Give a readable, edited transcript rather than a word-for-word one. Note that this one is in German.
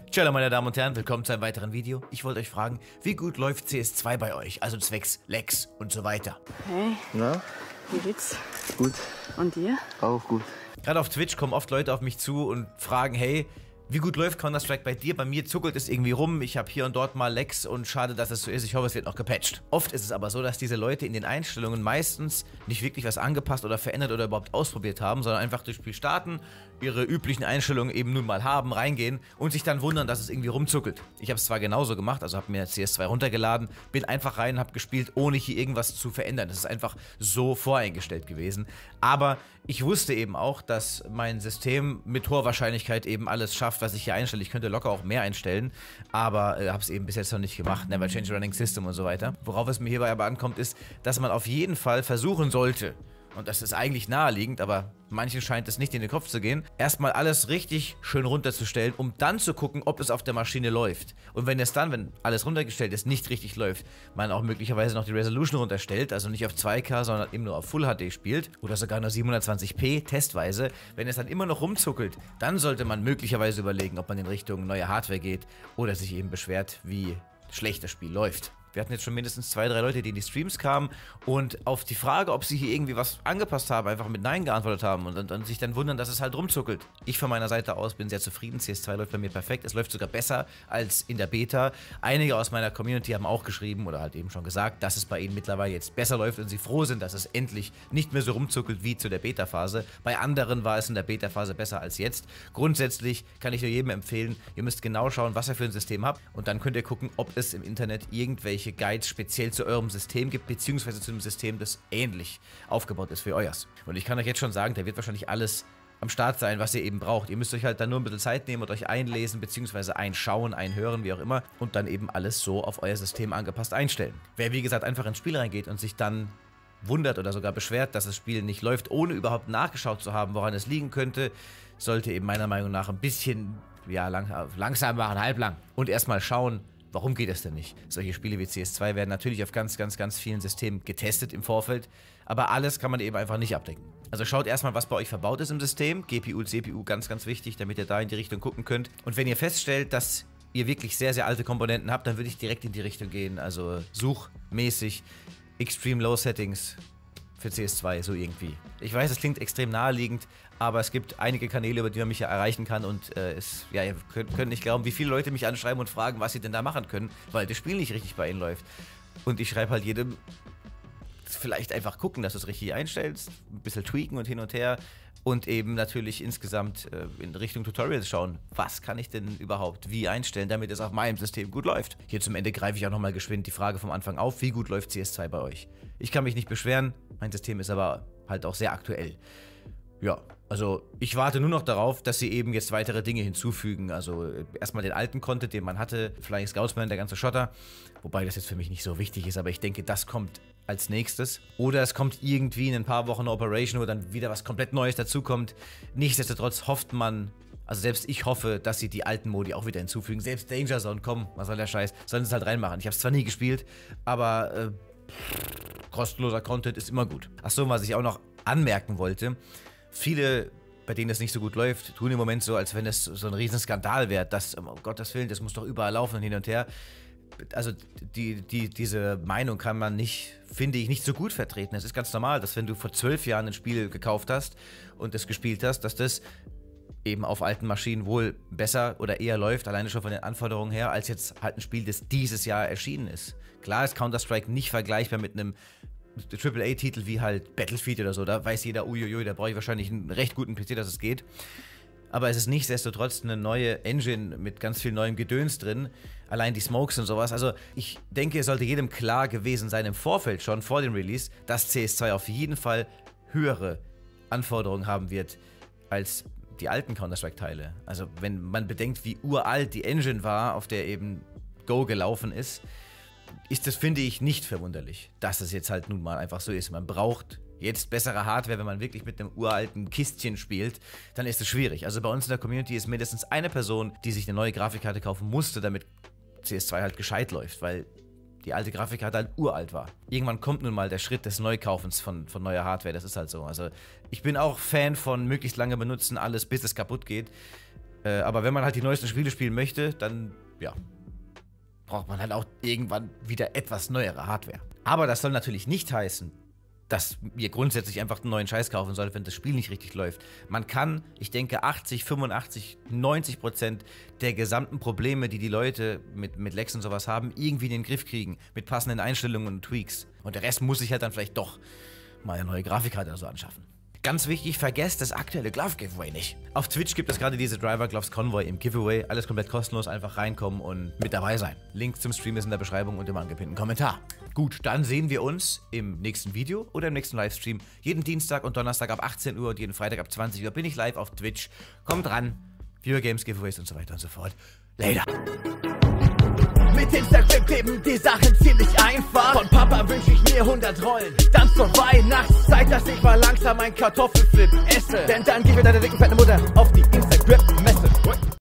Hallo meine Damen und Herren, willkommen zu einem weiteren Video. Ich wollte euch fragen, wie gut läuft CS2 bei euch? Also zwecks Lags und so weiter. Hey, Na, wie geht's? gut. Und dir? Auch gut. Gerade auf Twitch kommen oft Leute auf mich zu und fragen, hey, wie gut läuft Counter-Strike bei dir? Bei mir zuckelt es irgendwie rum, ich habe hier und dort mal Lags und schade, dass es so ist. Ich hoffe, es wird noch gepatcht. Oft ist es aber so, dass diese Leute in den Einstellungen meistens nicht wirklich was angepasst oder verändert oder überhaupt ausprobiert haben, sondern einfach das Spiel starten, ihre üblichen Einstellungen eben nun mal haben, reingehen und sich dann wundern, dass es irgendwie rumzuckelt. Ich habe es zwar genauso gemacht, also habe mir CS2 runtergeladen, bin einfach rein, habe gespielt, ohne hier irgendwas zu verändern. Das ist einfach so voreingestellt gewesen. Aber ich wusste eben auch, dass mein System mit hoher Wahrscheinlichkeit eben alles schafft, was ich hier einstelle. Ich könnte locker auch mehr einstellen, aber habe es eben bis jetzt noch nicht gemacht. Never change running system und so weiter. Worauf es mir hierbei aber ankommt, ist, dass man auf jeden Fall versuchen sollte, und das ist eigentlich naheliegend, aber manchen scheint es nicht in den Kopf zu gehen, erstmal alles richtig schön runterzustellen, um dann zu gucken, ob es auf der Maschine läuft. Und wenn es dann, wenn alles runtergestellt ist, nicht richtig läuft, man auch möglicherweise noch die Resolution runterstellt, also nicht auf 2K, sondern eben nur auf Full HD spielt oder sogar nur 720p testweise, wenn es dann immer noch rumzuckelt, dann sollte man möglicherweise überlegen, ob man in Richtung neue Hardware geht oder sich eben beschwert, wie schlecht das Spiel läuft. Wir hatten jetzt schon mindestens 2, 3 Leute, die in die Streams kamen und auf die Frage, ob sie hier irgendwie was angepasst haben, einfach mit Nein geantwortet haben und sich dann wundern, dass es halt rumzuckelt. Ich von meiner Seite aus bin sehr zufrieden. CS2 läuft bei mir perfekt. Es läuft sogar besser als in der Beta. Einige aus meiner Community haben auch geschrieben oder halt eben schon gesagt, dass es bei ihnen mittlerweile jetzt besser läuft und sie froh sind, dass es endlich nicht mehr so rumzuckelt wie zu der Beta-Phase. Bei anderen war es in der Beta-Phase besser als jetzt. Grundsätzlich kann ich nur jedem empfehlen, ihr müsst genau schauen, was ihr für ein System habt und dann könnt ihr gucken, ob es im Internet irgendwelche Guides speziell zu eurem System gibt, beziehungsweise zu einem System, das ähnlich aufgebaut ist wie euers. Und ich kann euch jetzt schon sagen, da wird wahrscheinlich alles am Start sein, was ihr eben braucht. Ihr müsst euch halt dann nur ein bisschen Zeit nehmen und euch einlesen, beziehungsweise einschauen, einhören, wie auch immer, und dann eben alles so auf euer System angepasst einstellen. Wer, wie gesagt, einfach ins Spiel reingeht und sich dann wundert oder sogar beschwert, dass das Spiel nicht läuft, ohne überhaupt nachgeschaut zu haben, woran es liegen könnte, sollte eben meiner Meinung nach ein bisschen, ja, langsam machen, halblang. Und erstmal schauen, warum geht das denn nicht? Solche Spiele wie CS2 werden natürlich auf ganz vielen Systemen getestet im Vorfeld, aber alles kann man eben einfach nicht abdecken. Also schaut erstmal, was bei euch verbaut ist im System, GPU, CPU, ganz wichtig, damit ihr da in die Richtung gucken könnt. Und wenn ihr feststellt, dass ihr wirklich sehr alte Komponenten habt, dann würde ich direkt in die Richtung gehen, also suchmäßig Extreme Low Settings für CS2, so irgendwie. Ich weiß, es klingt extrem naheliegend, aber es gibt einige Kanäle, über die man mich ja erreichen kann und ihr könnt nicht glauben, wie viele Leute mich anschreiben und fragen, was sie denn da machen können, weil das Spiel nicht richtig bei ihnen läuft. Und ich schreibe halt jedem, vielleicht einfach gucken, dass du es richtig einstellst, ein bisschen tweaken und hin und her und eben natürlich insgesamt in Richtung Tutorials schauen, was kann ich denn überhaupt wie einstellen, damit es auf meinem System gut läuft. Hier zum Ende greife ich auch nochmal geschwind die Frage vom Anfang auf, wie gut läuft CS2 bei euch? Ich kann mich nicht beschweren, mein System ist aber halt auch sehr aktuell. Ja, also ich warte nur noch darauf, dass sie eben jetzt weitere Dinge hinzufügen. Also erstmal den alten Content, den man hatte, Flying Scoutsman, der ganze Schotter. Wobei das jetzt für mich nicht so wichtig ist, aber ich denke, das kommt als nächstes. Oder es kommt irgendwie in ein paar Wochen eine Operation, wo dann wieder was komplett Neues dazukommt. Nichtsdestotrotz hofft man, also selbst ich hoffe, dass sie die alten Modi auch wieder hinzufügen. Selbst Danger Zone, komm, was soll der Scheiß? Sollen sie es halt reinmachen. Ich habe es zwar nie gespielt, aber kostenloser Content ist immer gut. Achso, was ich auch noch anmerken wollte, viele, bei denen es nicht so gut läuft, tun im Moment so, als wenn es so ein Riesenskandal wäre, dass, um Gottes Willen, das muss doch überall laufen und hin und her. Also diese Meinung kann man nicht, finde ich, nicht so gut vertreten. Es ist ganz normal, dass wenn du vor 12 Jahren ein Spiel gekauft hast und es gespielt hast, dass das eben auf alten Maschinen wohl besser oder eher läuft, alleine schon von den Anforderungen her, als jetzt halt ein Spiel, das dieses Jahr erschienen ist. Klar ist Counter-Strike nicht vergleichbar mit einem AAA-Titel wie halt Battlefield oder so, da weiß jeder, uiuiui, da brauche ich wahrscheinlich einen recht guten PC, dass es geht. Aber es ist nichtsdestotrotz eine neue Engine mit ganz viel neuem Gedöns drin, allein die Smokes und sowas. Also ich denke, es sollte jedem klar gewesen sein im Vorfeld schon, vor dem Release, dass CS2 auf jeden Fall höhere Anforderungen haben wird als die alten Counter-Strike-Teile. Also wenn man bedenkt, wie uralt die Engine war, auf der eben Go gelaufen ist das, finde ich, nicht verwunderlich, dass es jetzt halt nun mal einfach so ist. Man braucht jetzt bessere Hardware, wenn man wirklich mit einem uralten Kistchen spielt, dann ist es schwierig. Also bei uns in der Community ist mindestens eine Person, die sich eine neue Grafikkarte kaufen musste, damit CS2 halt gescheit läuft, weil die alte Grafikkarte halt uralt war. Irgendwann kommt nun mal der Schritt des Neukaufens von neuer Hardware, das ist halt so. Also ich bin auch Fan von möglichst lange benutzen, alles bis es kaputt geht. Aber wenn man halt die neuesten Spiele spielen möchte, dann, ja, braucht man halt auch irgendwann wieder etwas neuere Hardware. Aber das soll natürlich nicht heißen, dass ihr grundsätzlich einfach einen neuen Scheiß kaufen solltet, wenn das Spiel nicht richtig läuft. Man kann, ich denke, 80, 85, 90% der gesamten Probleme, die die Leute mit Lags und sowas haben, irgendwie in den Griff kriegen. Mit passenden Einstellungen und Tweaks. Und der Rest muss sich halt dann vielleicht doch mal eine neue Grafikkarte oder so anschaffen. Ganz wichtig, vergesst das aktuelle Glove-Giveaway nicht. Auf Twitch gibt es gerade diese Driver Gloves Convoy im Giveaway. Alles komplett kostenlos, einfach reinkommen und mit dabei sein. Link zum Stream ist in der Beschreibung und im angepinnten Kommentar. Gut, dann sehen wir uns im nächsten Video oder im nächsten Livestream. Jeden Dienstag und Donnerstag ab 18 Uhr und jeden Freitag ab 20 Uhr bin ich live auf Twitch. Kommt ran, Viewer Games Giveaways und so weiter und so fort. Later. Mit Instagram kleben die Sachen ziemlich einfach. Von Papa wünsche ich mir 100 Rollen. Dann zur Weihnachtszeit, dass ich mal langsam ein Kartoffelflip esse. Denn dann gib mir deine dicken fette Mutter auf die Instagram-Messe.